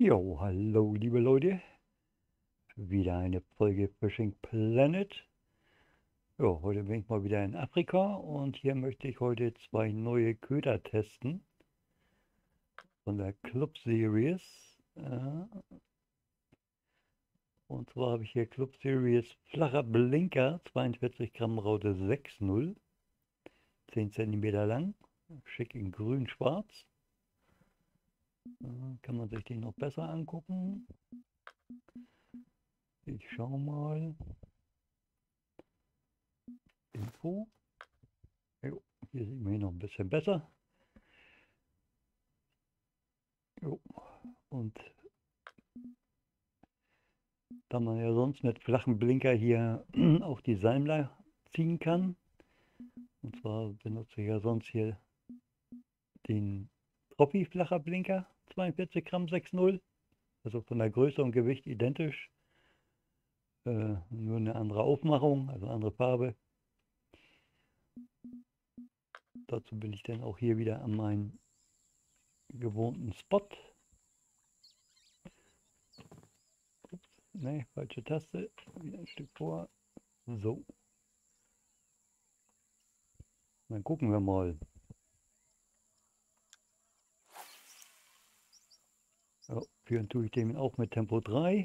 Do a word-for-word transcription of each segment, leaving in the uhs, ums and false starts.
Jo, hallo liebe Leute, wieder eine Folge Fishing Planet. Jo, heute bin ich mal wieder in Afrika und hier möchte ich heute zwei neue Köder testen von der Club Series. Äh, und zwar habe ich hier Club Series flacher Blinker, zweiundvierzig Gramm Raute sechs null, zehn Zentimeter lang, schick in grün-schwarz. Äh, kann man sich den noch besser angucken. Ich schaue mal. Info. Jo, hier sieht man ihn noch ein bisschen besser. Jo. Und da man ja sonst mit flachen Blinker hier auch die Salmler ziehen kann, und zwar benutze ich ja sonst hier den Troppi flacher Blinker, zweiundvierzig Gramm sechs null, also von der Größe und Gewicht identisch, äh, nur eine andere Aufmachung, also andere Farbe. Dazu bin ich dann auch hier wieder an meinen gewohnten Spot. Ups, ne, falsche Taste, wieder ein Stück vor. So. Dann gucken wir mal. Ja, führen tue ich den auch mit Tempo drei.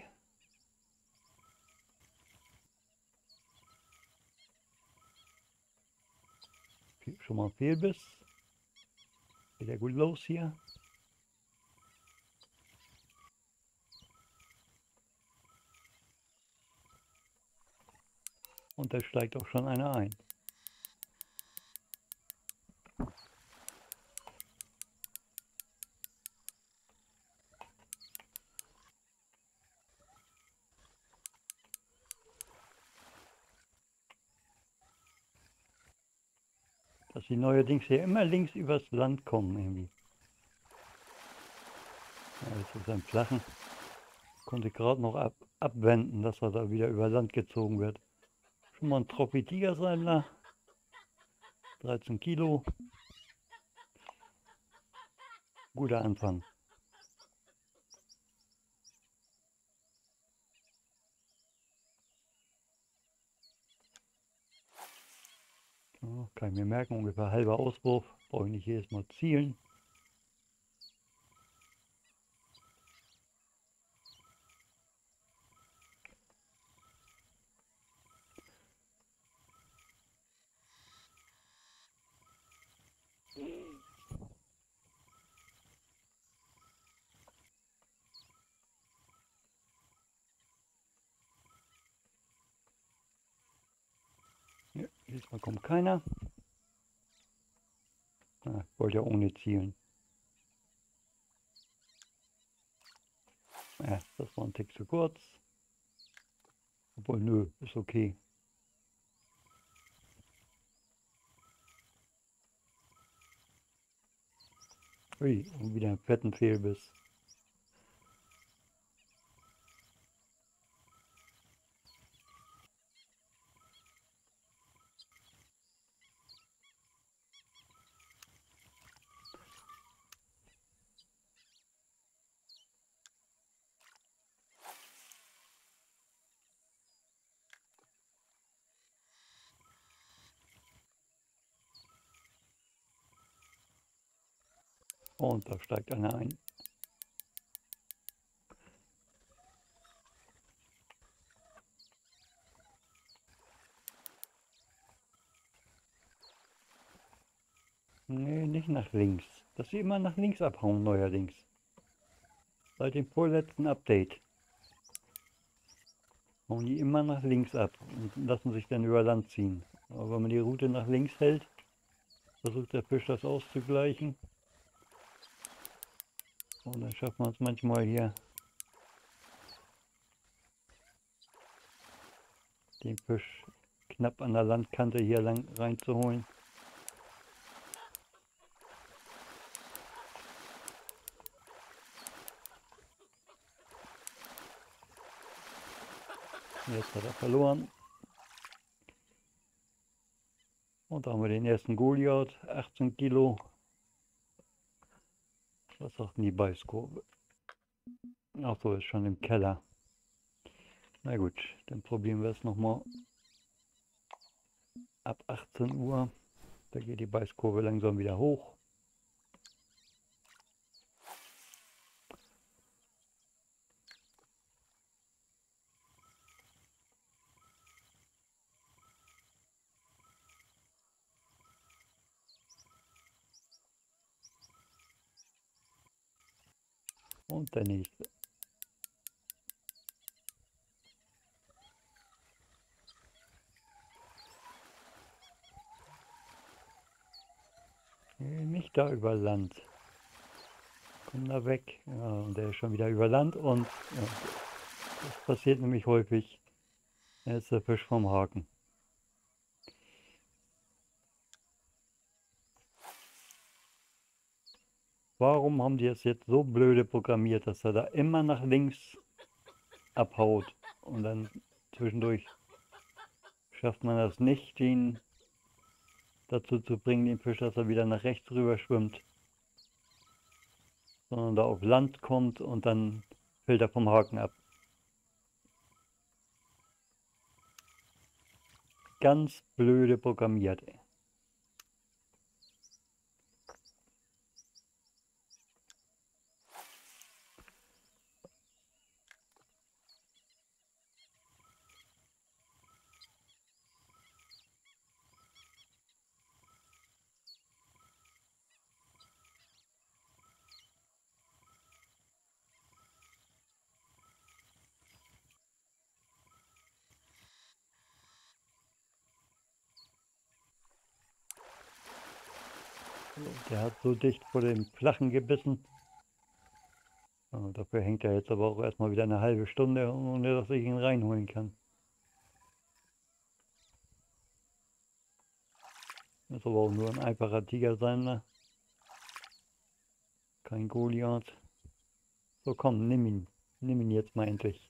Schon mal Fehlbiss. Geht ja gut los hier. Und da steigt auch schon einer ein. Dass sie neuerdings hier immer links übers Land kommen irgendwie. Ja, jetzt ist ein Flachen. Konnte gerade noch ab, abwenden, dass er da wieder über Land gezogen wird. Schon mal ein Trophy Tigersalmler. dreizehn Kilo. Guter Anfang. Ja, kann ich mir merken, ungefähr halber Auswurf. Brauche ich nicht jedes Mal zielen. Ja, diesmal kommt keiner. Ah, ich wollte ja ohne zielen. Ja, das war ein Tick zu kurz. Obwohl, nö, ist okay. Ui, und wieder einen fetten Fehlbiss. Und da steigt einer ein. Nee, nicht nach links. Dass sie immer nach links abhauen neuerdings. Seit dem vorletzten Update. Hauen die immer nach links ab und lassen sich dann über Land ziehen. Aber wenn man die Route nach links hält, versucht der Fisch das auszugleichen. Und dann schafft man es manchmal hier, den Fisch knapp an der Landkante hier lang reinzuholen. Jetzt hat er verloren. Und da haben wir den ersten Goliath, achtzehn Kilo. Was sagt denn die Beißkurve? Ach so, ist schon im Keller. Na gut, dann probieren wir es nochmal ab achtzehn Uhr. Da geht die Beißkurve langsam wieder hoch. Und der nächste. Nicht da über Land. Komm da weg. Ja, und der ist schon wieder über Land und ja, das passiert nämlich häufig. Er ist der Fisch vom Haken. Warum haben die es jetzt so blöde programmiert, dass er da immer nach links abhaut und dann zwischendurch schafft man das nicht, ihn dazu zu bringen, den Fisch, dass er wieder nach rechts rüber schwimmt, sondern da auf Land kommt und dann fällt er vom Haken ab. Ganz blöde programmiert, ey. Der hat so dicht vor dem Flachen gebissen. Und dafür hängt er jetzt aber auch erstmal wieder eine halbe Stunde, ohne dass ich ihn reinholen kann. Das ist aber auch nur ein einfacher Tigersalmler. Kein Goliath. So komm, nimm ihn. Nimm ihn jetzt mal endlich.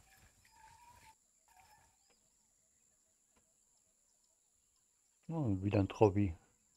Oh, wieder ein Trophy.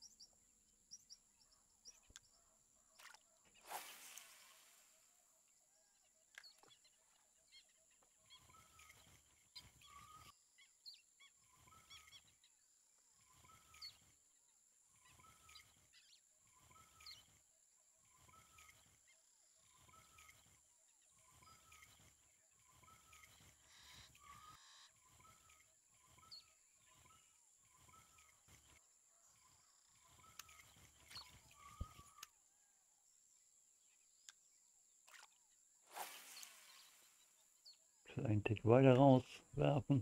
Einen Tick weiter rauswerfen.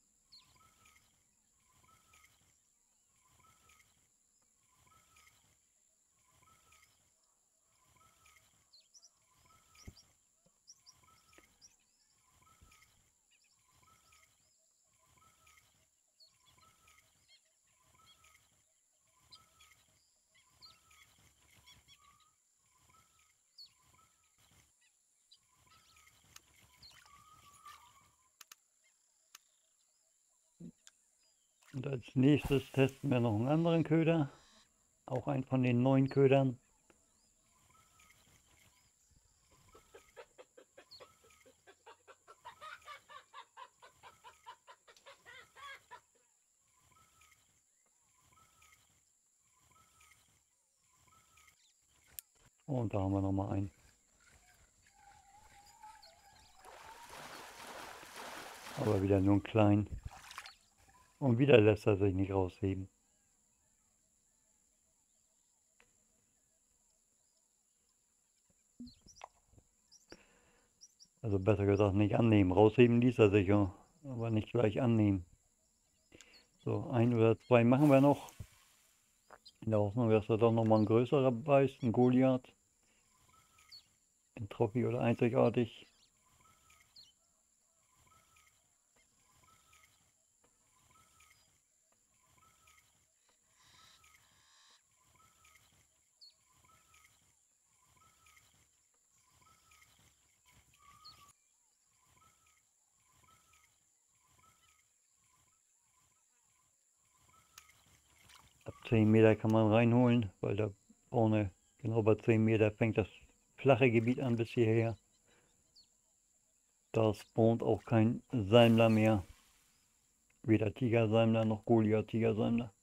Und als nächstes testen wir noch einen anderen Köder. Auch einen von den neuen Ködern. Und da haben wir noch mal einen. Aber wieder nur einen kleinen. Und wieder lässt er sich nicht rausheben. Also besser gesagt nicht annehmen. Rausheben ließ er sich ja, aber nicht gleich annehmen. So, ein oder zwei machen wir noch. In der Hoffnung, dass er doch noch mal ein größerer beißt, ein Goliath. Ein Trophy oder einzigartig. Ab zehn Meter kann man reinholen, weil da vorne genau bei zehn Meter fängt das flache Gebiet an bis hierher. Da spawnt auch kein Salmler mehr. Weder Tigersalmler noch Goliath-Tigersalmler.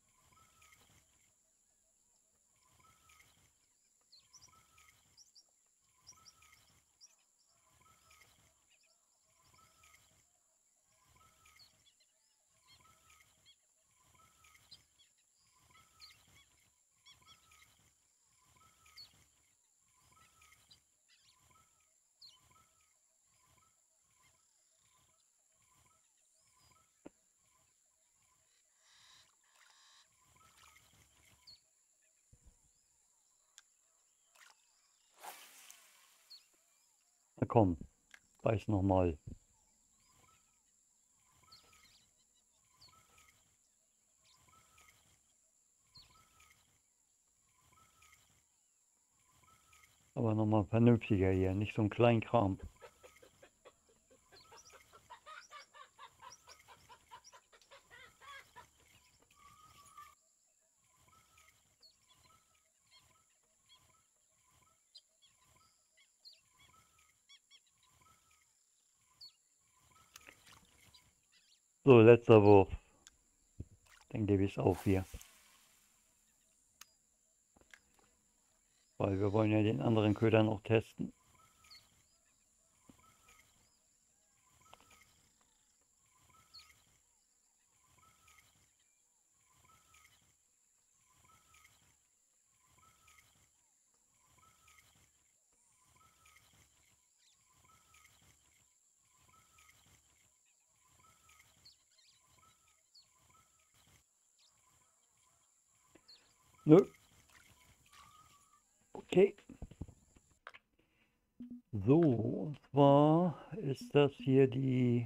Na komm, beiß nochmal. Aber nochmal vernünftiger hier, nicht so ein Kleinkram. So, letzter Wurf. Dann gebe ich es auf hier. Weil wir wollen ja den anderen Köder noch testen. Nö. Okay. So, und zwar ist das hier die...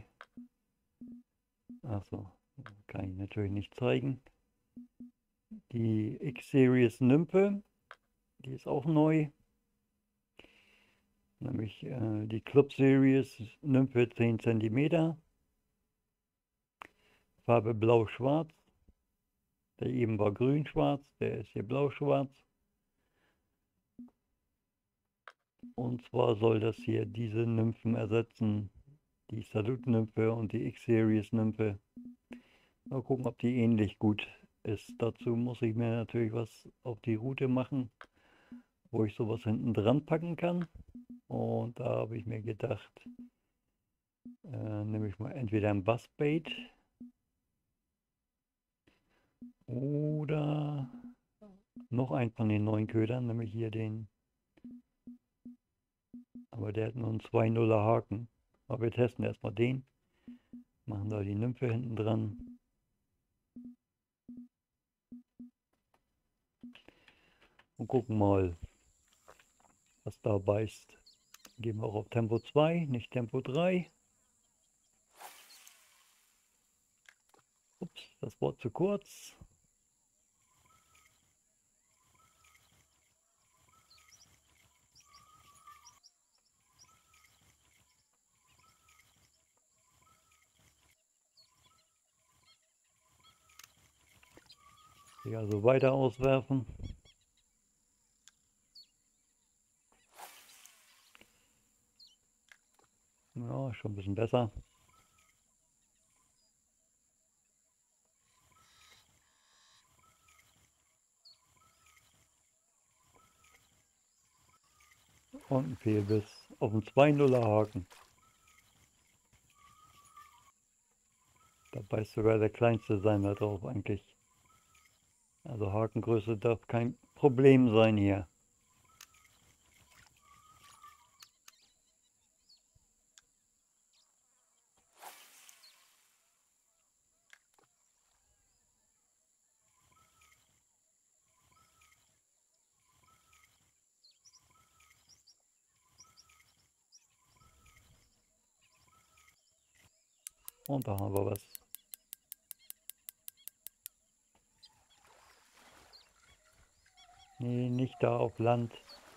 Achso, kann ich natürlich nicht zeigen. Die X-Series Nymphe. Die ist auch neu. Nämlich äh, die Club Series Nymphe zehn Zentimeter. Farbe blau-schwarz. Der eben war grün-schwarz, der ist hier blau-schwarz. Und zwar soll das hier diese Nymphen ersetzen. Die Salute-Nymphe und die X-Series-Nymphe. Mal gucken, ob die ähnlich gut ist. Dazu muss ich mir natürlich was auf die Route machen, wo ich sowas hinten dran packen kann. Und da habe ich mir gedacht, äh, nehme ich mal entweder ein Buzzbait oder noch einen von den neuen Ködern, nämlich hier den, aber der hat nur einen zwei nuller Haken. Aber wir testen erstmal den, machen da die Nymphe hinten dran. Und gucken mal, was da beißt. Gehen wir auch auf Tempo zwei, nicht Tempo drei. Ups, das Wort zu kurz. Hier also weiter auswerfen. Ja, schon ein bisschen besser. Und ein Fehlbiss auf dem zwei nuller Haken. Da beißt sogar der kleinste Salmler drauf eigentlich. Also Hakengröße darf kein Problem sein hier. Und da haben wir was. Nee, nicht da auf Land.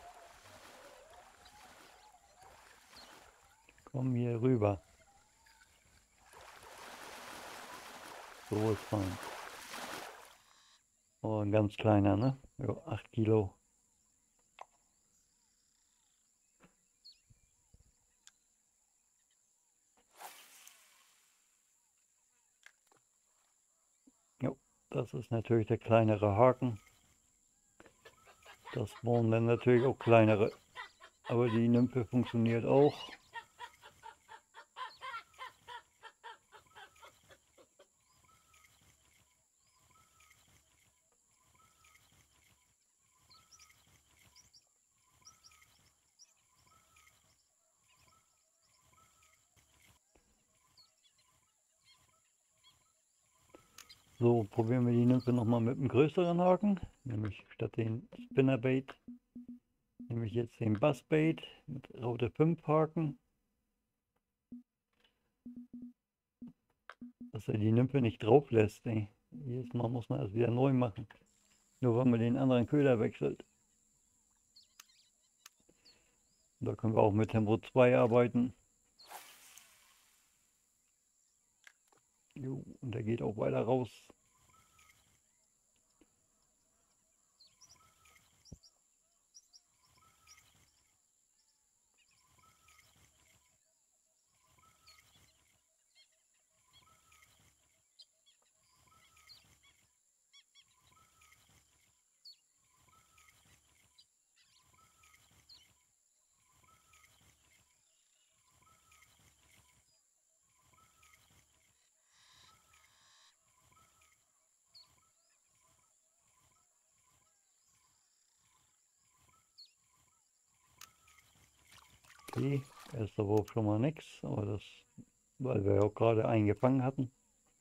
Komm hier rüber. So ist fein. Oh, ein ganz kleiner, ne? Ja, acht Kilo. Das ist natürlich der kleinere Haken. Das spawnen dann natürlich auch kleinere. Aber die Nymphe funktioniert auch. So, probieren wir die Nymphe nochmal mit einem größeren Haken. Nämlich statt den Spinnerbait nehme ich jetzt den Buzzbait mit Raute fünf Haken. Dass er die Nymphe nicht drauf lässt. Ey. Jedes Mal muss man das wieder neu machen. Nur weil man den anderen Köder wechselt. Da können wir auch mit Tempo zwei arbeiten. Jo, und der geht auch weiter raus. Okay, erster Wurf schon mal nix, aber das, weil wir ja auch gerade eingefangen hatten.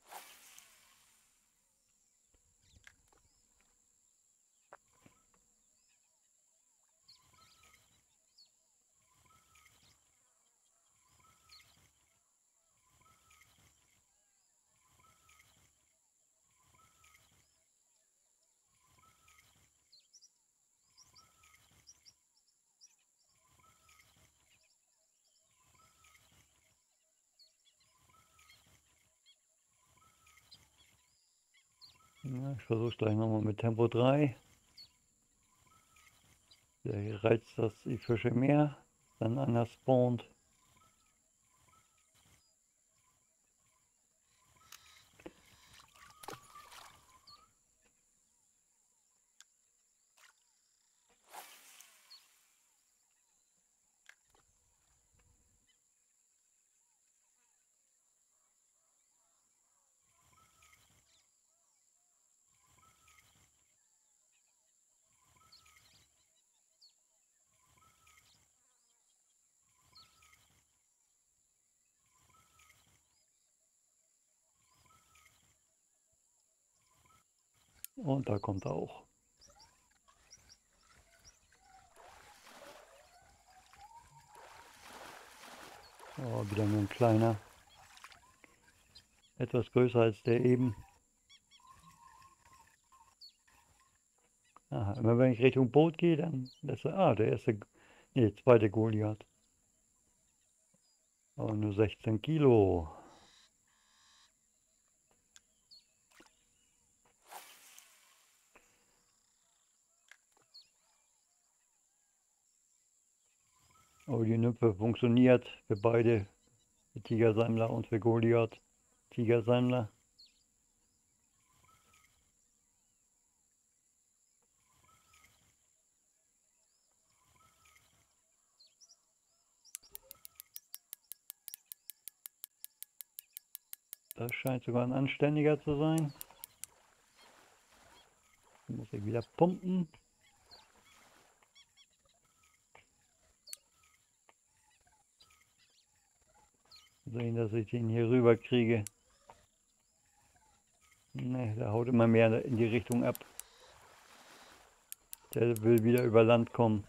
Ja, ich versuche gleich nochmal mit Tempo drei. Der reizt das die Fische mehr, dann einer spawnt. Und da kommt er auch. Oh, wieder nur ein kleiner. Etwas größer als der eben. Aha, immer wenn ich Richtung Boot gehe, dann lässt er, ah, der erste, nee, zweite Goliath. Aber nur sechzehn Kilo. Aber die Nymphe funktioniert für beide, für Tigersammler und für Goliath. Tigersammler. Das scheint sogar ein anständiger zu sein. Muss ich wieder pumpen. Sehen, dass ich den hier rüber kriege. Ne, der haut immer mehr in die Richtung ab. Der will wieder über Land kommen.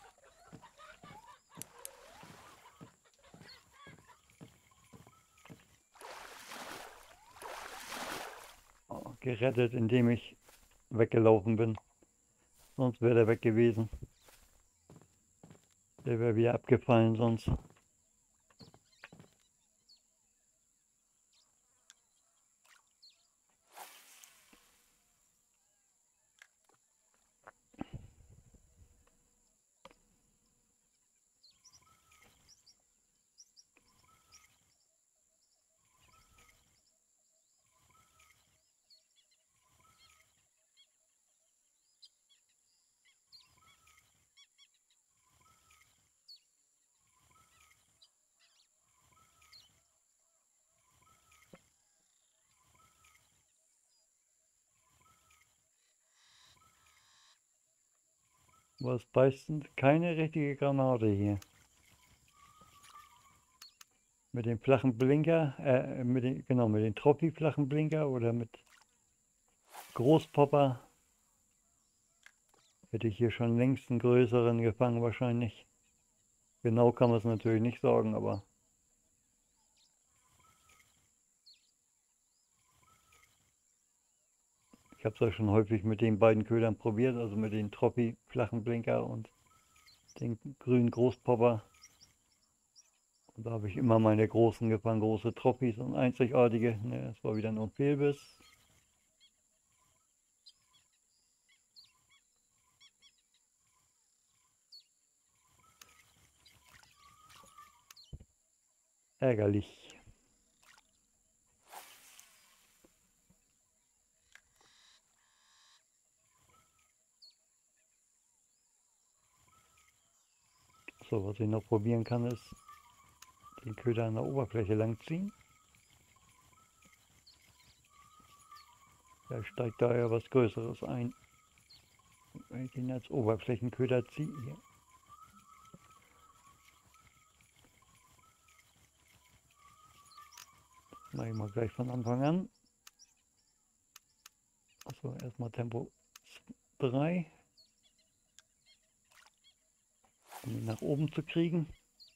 Oh, gerettet, indem ich weggelaufen bin. Sonst wäre der weg gewesen. Der wäre wieder abgefallen sonst. Aber es beißt keine richtige Granate hier. Mit dem flachen Blinker, äh, mit den, genau, mit den Trophy-flachen Blinker oder mit Großpopper hätte ich hier schon längst einen größeren gefangen wahrscheinlich. Genau kann man es natürlich nicht sagen, aber ich habe es ja schon häufig mit den beiden Ködern probiert, also mit den Trophy flachen Blinker und den grünen Großpopper. Und da habe ich immer meine großen gefangen, große Trophys und einzigartige. Ne, das war wieder nur ein Fehlbiss. Ärgerlich. So, was ich noch probieren kann, ist den Köder an der Oberfläche lang ziehen. Da steigt da ja was Größeres ein. Wenn ich den als Oberflächenköder ziehe. Hier. Das mache ich mal gleich von Anfang an. Achso, erstmal Tempo drei. Um ihn nach oben zu kriegen.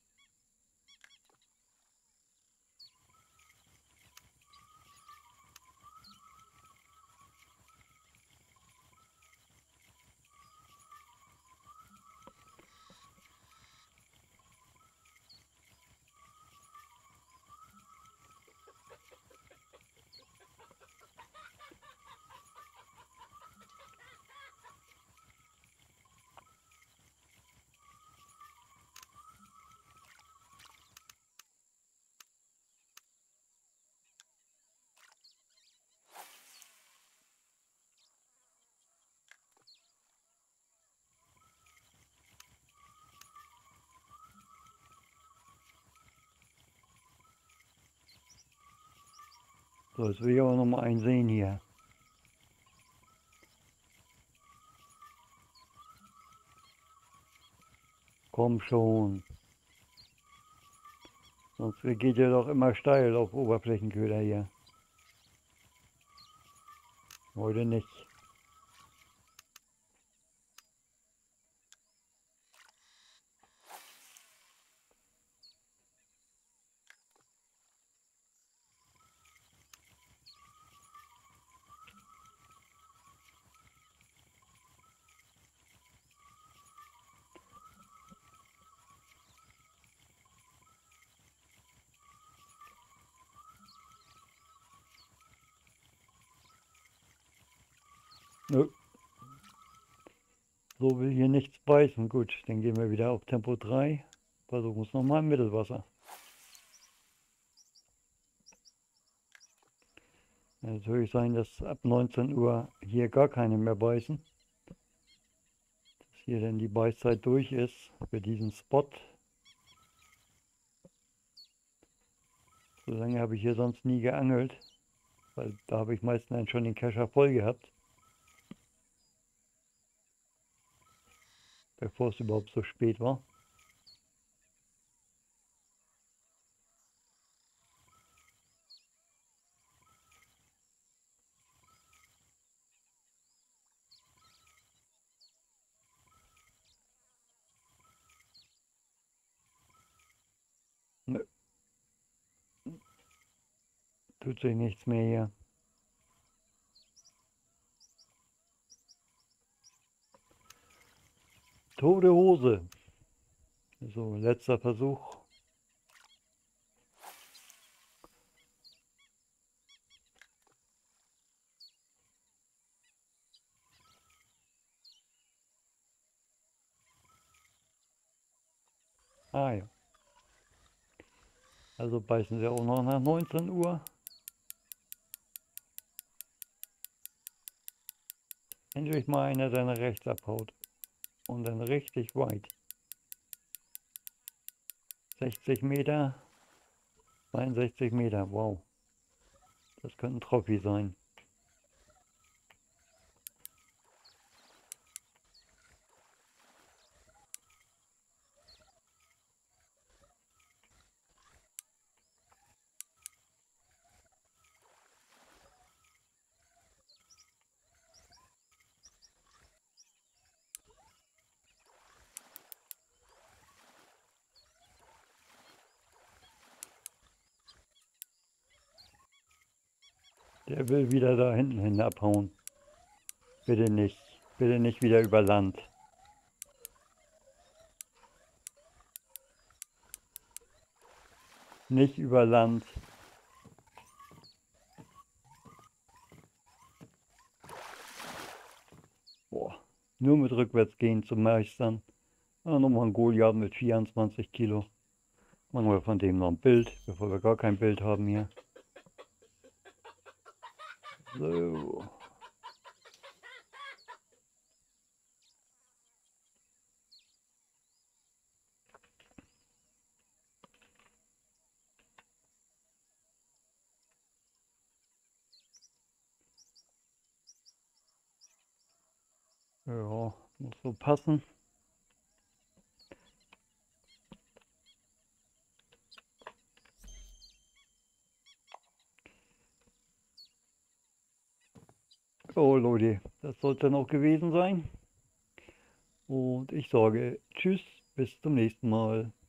So, jetzt will ich aber noch mal einen sehen hier. Komm schon. Sonst geht er doch immer steil auf Oberflächenköder hier. Heute nicht. Nö. So will hier nichts beißen. Gut, dann gehen wir wieder auf Tempo drei. Versuchen es nochmal im Mittelwasser. Kann natürlich sein, dass ab neunzehn Uhr hier gar keine mehr beißen. Dass hier dann die Beißzeit durch ist für diesen Spot. So lange habe ich hier sonst nie geangelt, weil da habe ich meistens dann schon den Kescher voll gehabt. Bevor es überhaupt so spät war. Nö. Tut sich nichts mehr hier. Tote Hose. So, letzter Versuch. Ah ja. Also beißen sie auch noch nach neunzehn Uhr. Endlich mal einer, der nach rechts abhaut. Und dann richtig weit. sechzig Meter. zweiundsechzig Meter. Wow. Das könnte ein Trophy sein. Der will wieder da hinten hin abhauen. Bitte nicht. Bitte nicht wieder über Land. Nicht über Land. Boah. Nur mit Rückwärtsgehen zu meistern. Ah, nochmal ein Goliath mit vierundzwanzig Kilo. Machen wir von dem noch ein Bild, bevor wir gar kein Bild haben hier. So. Ja, muss so passen. Oh Leute, das soll es dann auch gewesen sein. Und ich sage Tschüss, bis zum nächsten Mal.